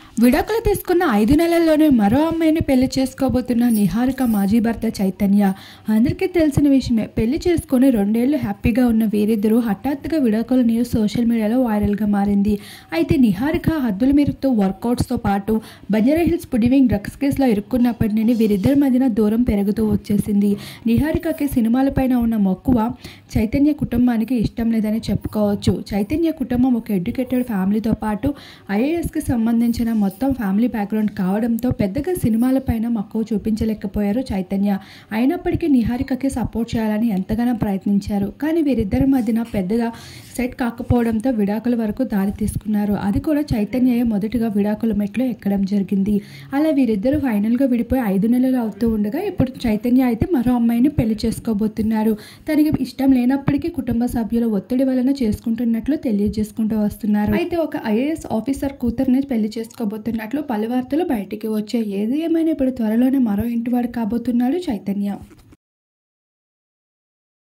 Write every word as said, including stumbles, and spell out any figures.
విడాకులు తీసుకున్న ఐదు నెలల్లోనే మరో అమ్మాయిని పెళ్లి చేసుకోబోతున్న నిహారిక మాజీ భర్త చైతన్య. అందరికీ తెలిసిన విషయమే. పెళ్లి చేసుకుని రెండేళ్లు హ్యాపీగా ఉన్న వీరిద్దరూ హఠాత్తుగా విడాకుల న్యూస్ సోషల్ మీడియాలో వైరల్గా మారింది. అయితే నిహారిక హద్దుల మీరుతూ వర్కౌట్స్తో పాటు బంజారాహిల్స్ పుడివింగ్ డ్రగ్స్ కేసులో ఇరుక్కున్నప్పటి నుండి వీరిద్దరి మధ్యన దూరం పెరుగుతూ వచ్చేసింది. నిహారికకి సినిమాలపైన ఉన్న మక్కువ చైతన్య కుటుంబానికి ఇష్టం లేదని చెప్పుకోవచ్చు. చైతన్య కుటుంబం ఒక ఎడ్యుకేటెడ్ ఫ్యామిలీతో పాటు ఐఏఎస్కి సంబంధించిన మొత్తం ఫ్యామిలీ బ్యాక్గ్రౌండ్ కావడంతో పెద్దగా సినిమాలపైన మక్కువ చూపించలేకపోయారు చైతన్య. అయినప్పటికీ నిహారికకి సపోర్ట్ చేయాలని ఎంతగానో ప్రయత్నించారు. కానీ వీరిద్దరి మధ్యన పెద్దగా సెట్ కాకపోవడంతో విడాకుల వరకు దారి తీసుకున్నారు. అది కూడా చైతన్య మొదటిగా విడాకుల మెట్లు ఎక్కడం జరిగింది. అలా వీరిద్దరూ ఫైనల్గా విడిపోయి ఐదు నెలలు అవుతూ ఉండగా ఇప్పుడు చైతన్య అయితే మరో అమ్మాయిని పెళ్లి చేసుకోబోతున్నారు. తనకి ఇష్టం లేనప్పటికీ కుటుంబ సభ్యుల ఒత్తిడి వలన చేసుకుంటున్నట్లు తెలియజేసుకుంటూ వస్తున్నారు. అయితే ఒక ఐఏఎస్ ఆఫీసర్ కూతుర్ని పెళ్లి చేసుకోబోతున్నట్లు పలు వార్తలు బయటికి వచ్చాయి. ఏది ఏమైనా ఇప్పుడు త్వరలోనే మరో ఇంటివాడు కాబోతున్నాడు చైతన్య.